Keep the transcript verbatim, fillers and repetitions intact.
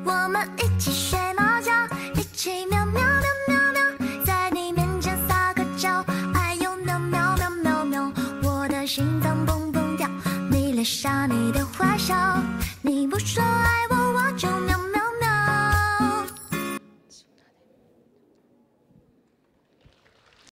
我们一起睡猫觉，一起喵喵喵喵喵，在你面前撒个娇，还有喵喵喵喵喵，我的心脏蹦蹦跳，迷恋上你的坏笑，你不说。